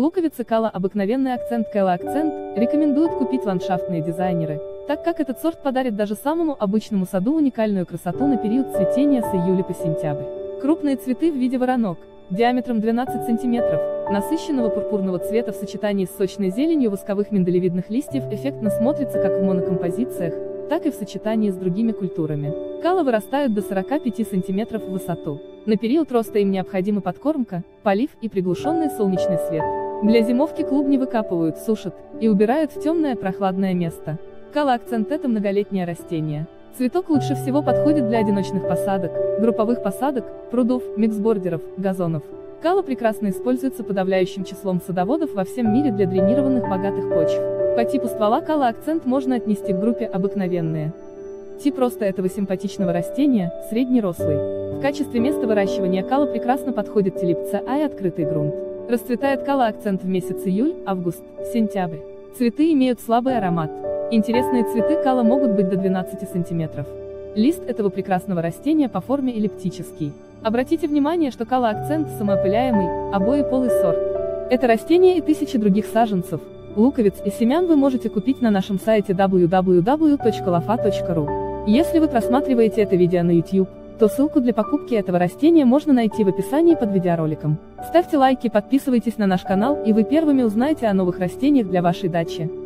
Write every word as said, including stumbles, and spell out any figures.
Луковица кала обыкновенный акцент кала акцент рекомендуют купить ландшафтные дизайнеры, так как этот сорт подарит даже самому обычному саду уникальную красоту на период цветения с июля по сентябрь. Крупные цветы в виде воронок, диаметром двенадцать сантиметров, насыщенного пурпурного цвета в сочетании с сочной зеленью восковых миндалевидных листьев эффектно смотрится как в монокомпозициях, так и в сочетании с другими культурами. Кала вырастают до сорока пяти сантиметров в высоту. На период роста им необходима подкормка, полив и приглушенный солнечный свет. Для зимовки клубни выкапывают, сушат и убирают в темное прохладное место. Кала акцент – это многолетнее растение. Цветок лучше всего подходит для одиночных посадок, групповых посадок, прудов, миксбордеров, газонов. Кала прекрасно используется подавляющим числом садоводов во всем мире для дренированных богатых почв. По типу ствола кала акцент можно отнести к группе обыкновенные. Тип роста этого симпатичного растения – среднерослый. В качестве места выращивания кала прекрасно подходит телипца А и открытый грунт. Расцветает кала акцент в месяц июль, август, сентябрь. Цветы имеют слабый аромат. Интересные цветы кала могут быть до двенадцати сантиметров. Лист этого прекрасного растения по форме эллиптический. Обратите внимание, что кала акцент самоопыляемый, обоеполый сорт. Это растение и тысячи других саженцев, луковиц и семян вы можете купить на нашем сайте дабл ю дабл ю дабл ю точка лофа точка ру. Если вы просматриваете это видео на YouTube, то ссылку для покупки этого растения можно найти в описании под видеороликом. Ставьте лайки, подписывайтесь на наш канал, и вы первыми узнаете о новых растениях для вашей дачи.